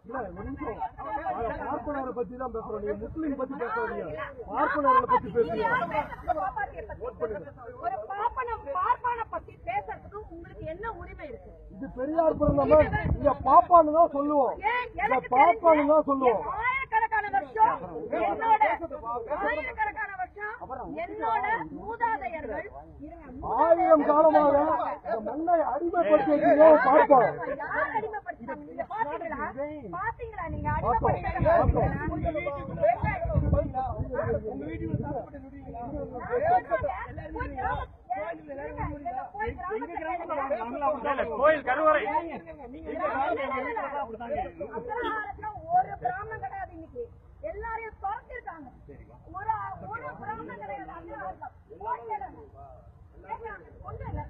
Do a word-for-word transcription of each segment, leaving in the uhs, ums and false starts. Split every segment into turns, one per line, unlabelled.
பார்ப்பனரை பத்தி தான் பேசுறோம், நீங்க முஸ்லீம் பத்தி பேசாதீங்க, பார்ப்பனர்களை பத்தி பேசுறீங்க.
ஒரு பாப்பனம் பார்ப்பான பத்தி பேசுறதுக்கு உங்களுக்கு என்ன உரிமை இருக்கு?
இது பெரியார் பிறந்தமா இங்க பாப்பான்னு தான் சொல்லுவோம், இங்க பாப்பான்னு தான் சொல்லுவோம்.
ஆயிரக்கணக்கான வருஷம் என்னோட ஆயிரக்கணக்கான வருஷம் என்னோட மூதாதையர்கள்
ஆயிரம் காலமாக இந்த மண்ணை அடிமைப்படுத்தி பார்ப்போம்.
யார் அடிமைப்படுத்தினாங்க? நீங்க பாத்தீங்களா? பாத்தீங்களா? நீங்க அடிமைப்படுத்தி
கோயில் கருவறை
ஒரு பிராமணம் கிடையாது. இன்னைக்கு எல்லாரையும் துரத்திருக்காங்க. ஒரு ஒரு பிராமணம் கிடையாது. ஒண்ணு இல்ல,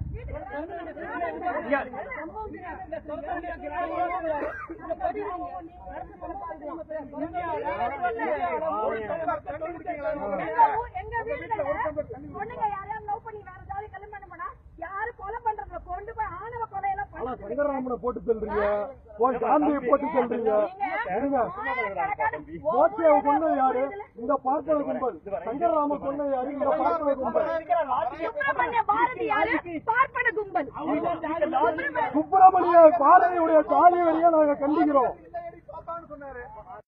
எங்க வீட்டுல பொண்ணுங்க யாரையாவது லவ் பண்ணி வேற ஜாதி கல்யாணம் பண்ணா யாரு கொலை பண்றதுல கொண்டு போய் ஆணவ கொலையெல்லாம்
சங்கராமனை போட்டு சொல்றீங்க, காந்தியை போட்டு சொல்றீங்க. கோட்டையை கொண்டு யாரு? இந்த பார்ப்பன கும்பல். சங்கராம கொண்டு யாரு? இந்த பார்ப்பன கும்பல்.
பார்ப்பன கும்பல்.
சுப்பிரமணிய பாரதியுடைய தாலி வழியா நாங்க கண்டிக்கிறோம்.